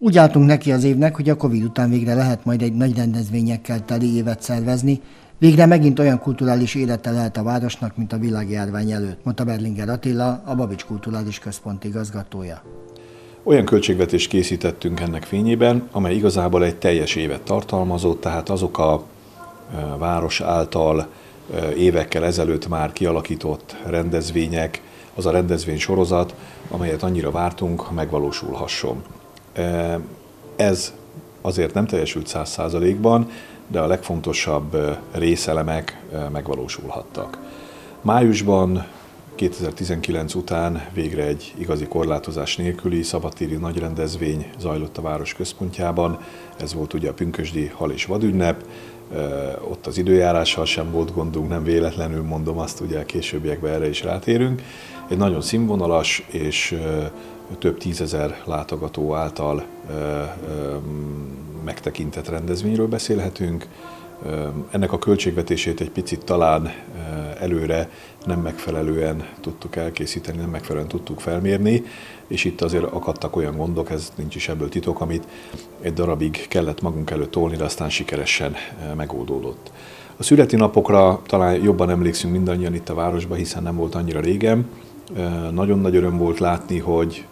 Úgy álltunk neki az évnek, hogy a Covid után végre lehet majd egy nagy rendezvényekkel teli évet szervezni, végre megint olyan kulturális élete lehet a városnak, mint a világjárvány előtt, mondta Berlinger Attila, a Babics Kulturális Központ igazgatója. Olyan költségvetést készítettünk ennek fényében, amely igazából egy teljes évet tartalmazott, tehát azok a város által évekkel ezelőtt már kialakított rendezvények, az a rendezvény sorozat, amelyet annyira vártunk, megvalósulhasson. Ez azért nem teljesült 100%-ban, de a legfontosabb részelemek megvalósulhattak. Májusban, 2019 után végre egy igazi korlátozás nélküli szabadtéri nagy rendezvény zajlott a város központjában. Ez volt ugye a pünkösdi hal- és vadünnep. Ott az időjárással sem volt gondunk, nem véletlenül mondom azt, ugye a későbbiekben erre is rátérünk. Egy nagyon színvonalas és több tízezer látogató által megtekintett rendezvényről beszélhetünk. Ennek a költségvetését egy picit talán előre nem megfelelően tudtuk elkészíteni, nem megfelelően tudtuk felmérni, és itt azért akadtak olyan gondok, ez nincs is ebből titok, amit egy darabig kellett magunk előtt tolni, de aztán sikeresen megoldódott. A születi napokra talán jobban emlékszünk mindannyian itt a városban, hiszen nem volt annyira régen. Nagyon nagy öröm volt látni, hogy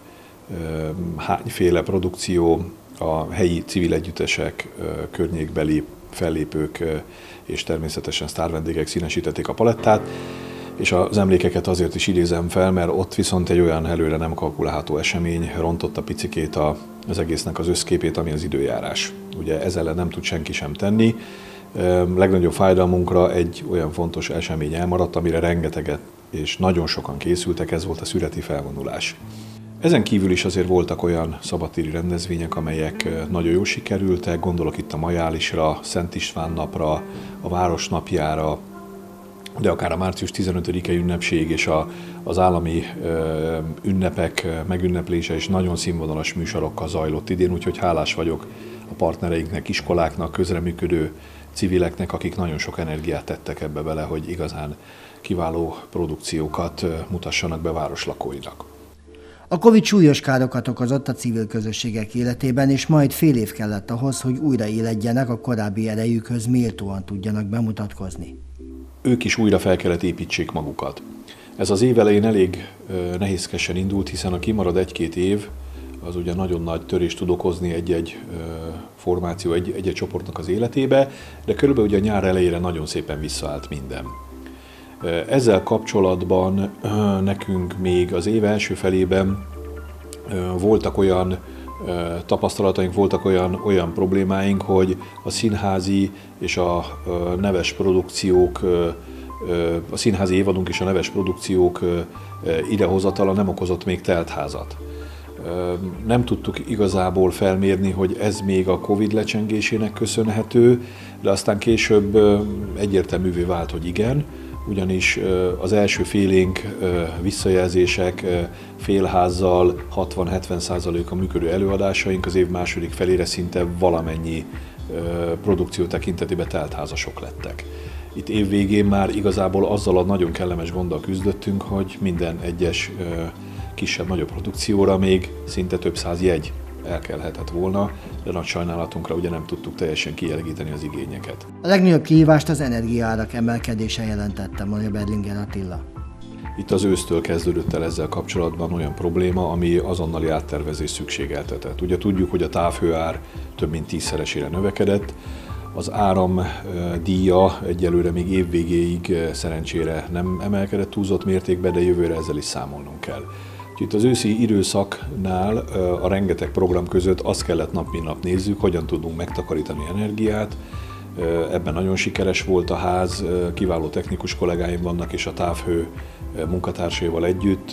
hányféle produkció, a helyi civil együttesek, környékbeli fellépők és természetesen sztárvendégek színesítették a palettát, és az emlékeket azért is idézem fel, mert ott viszont egy olyan előre nem kalkulálható esemény rontotta picikét az egésznek az összképét, ami az időjárás. Ugye ezzel ellen nem tud senki sem tenni. Legnagyobb fájdalmunkra egy olyan fontos esemény elmaradt, amire rengeteget és nagyon sokan készültek, ez volt a szüreti felvonulás. Ezen kívül is azért voltak olyan szabadtéri rendezvények, amelyek nagyon jól sikerültek, gondolok itt a Majálisra, Szent István napra, a Városnapjára, de akár a március 15-i ünnepség és az állami ünnepek megünneplése is nagyon színvonalas műsorokkal zajlott idén, úgyhogy hálás vagyok a partnereinknek, iskoláknak, közreműködő civileknek, akik nagyon sok energiát tettek ebbe bele, hogy igazán kiváló produkciókat mutassanak be városlakóinak. A Covid súlyos károkat okozott a civil közösségek életében, és majd fél év kellett ahhoz, hogy újraéledjenek, a korábbi erejükhöz méltóan tudjanak bemutatkozni. Ők is újra fel kellett építsék magukat. Ez az év elején elég nehézkesen indult, hiszen a kimarad egy-két év, az ugye nagyon nagy törést tud okozni egy-egy formáció, egy-egy csoportnak az életébe, de körülbelül ugye a nyár elejére nagyon szépen visszaállt minden. Ezzel kapcsolatban nekünk még az év első felében voltak olyan tapasztalataink, voltak olyan problémáink, hogy a színházi és a neves produkciók, a színházi évadunk és a neves produkciók idehozatala nem okozott még teltházat. Nem tudtuk igazából felmérni, hogy ez még a Covid lecsengésének köszönhető, de aztán később egyértelművé vált, hogy igen, ugyanis az első félénk visszajelzések félházzal 60-70%-a működő előadásaink az év második felére szinte valamennyi produkció tekintetében teltházasok lettek. Itt év végén már igazából azzal a nagyon kellemes gonddal küzdöttünk, hogy minden egyes kisebb-nagyobb produkcióra még szinte több száz jegy elkelhetett volna, de nagy sajnálatunkra ugye nem tudtuk teljesen kielégíteni az igényeket. A legnagyobb kihívást az energiaárak emelkedése jelentette, mondja Berlinger Attila. Itt az ősztől kezdődött el ezzel kapcsolatban olyan probléma, ami azonnali áttervezés szükségeltetett. Ugye tudjuk, hogy a távhőár több mint 10-szeresére növekedett, az áram díja egyelőre még év végéig szerencsére nem emelkedett túlzott mértékben, de jövőre ezzel is számolnunk kell. Itt az őszi időszaknál a rengeteg program között azt kellett nap mint nap nézzük, hogyan tudunk megtakarítani energiát. Ebben nagyon sikeres volt a ház, kiváló technikus kollégáim vannak, és a távhő munkatársaival együtt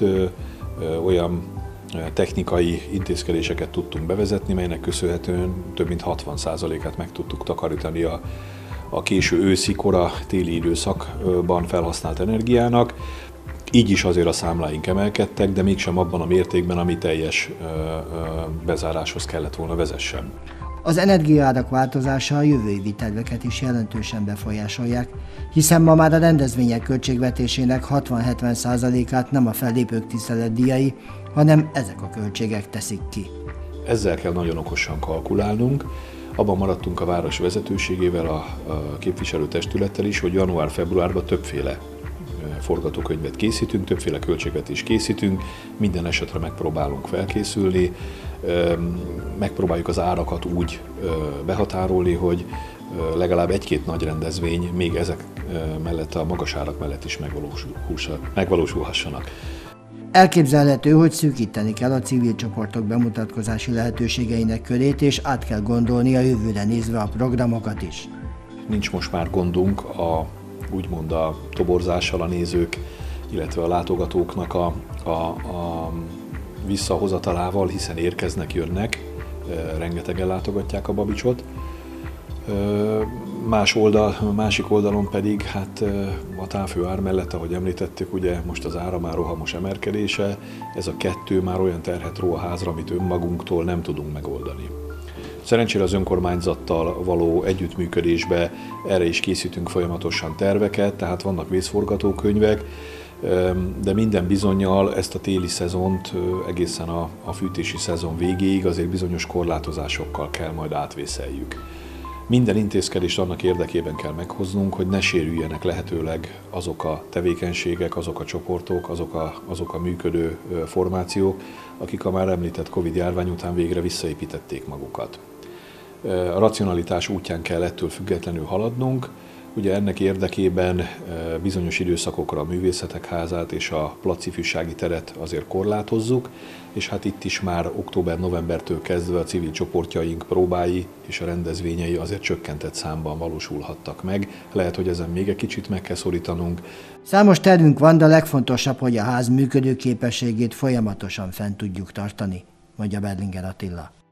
olyan technikai intézkedéseket tudtunk bevezetni, melynek köszönhetően több mint 60%-át meg tudtuk takarítani a késő őszi, kora téli időszakban felhasznált energiának. Így is azért a számláink emelkedtek, de mégsem abban a mértékben, ami teljes bezáráshoz kellett volna vezessen. Az energiaárak változása a jövő évi terveket is jelentősen befolyásolják, hiszen ma már a rendezvények költségvetésének 60-70%-át nem a fellépők tiszteletdíjai, hanem ezek a költségek teszik ki. Ezzel kell nagyon okosan kalkulálnunk. Abban maradtunk a város vezetőségével, a képviselőtestülettel is, hogy január-februárban többféle forgatókönyvet készítünk, többféle költségvetést készítünk, minden esetre megpróbálunk felkészülni, megpróbáljuk az árakat úgy behatárolni, hogy legalább egy-két nagy rendezvény még ezek mellett, a magas árak mellett is megvalósulhassanak. Elképzelhető, hogy szűkíteni kell a civil csoportok bemutatkozási lehetőségeinek körét, és át kell gondolni a jövőre nézve a programokat is. Nincs most már gondunk úgymond a toborzással a nézők, illetve a látogatóknak a visszahozatalával, hiszen érkeznek, jönnek, rengetegen látogatják a Babicsot. Másik oldalon pedig hát a távfőár mellett, ahogy említettük, ugye most az ára már rohamos emelkedése, ez a kettő már olyan terhet ró a házra, amit önmagunktól nem tudunk megoldani. Szerencsére az önkormányzattal való együttműködésbe erre is készítünk folyamatosan terveket, tehát vannak vészforgatókönyvek, de minden bizonnyal ezt a téli szezont egészen a fűtési szezon végéig azért bizonyos korlátozásokkal kell majd átvészeljük. Minden intézkedést annak érdekében kell meghoznunk, hogy ne sérüljenek lehetőleg azok a tevékenységek, azok a csoportok, azok a működő formációk, akik a már említett Covid-járvány után végre visszaépítették magukat. A racionalitás útján kell ettől függetlenül haladnunk. Ugye ennek érdekében bizonyos időszakokra a Művészetek Házát és a Placifűsági teret azért korlátozzuk, és hát itt is már október-novembertől kezdve a civil csoportjaink próbái és a rendezvényei azért csökkentett számban valósulhattak meg. Lehet, hogy ezen még egy kicsit meg kell szorítanunk. Számos tervünk van, de a legfontosabb, hogy a ház működőképességét folyamatosan fenn tudjuk tartani, mondja Berlinger Attila.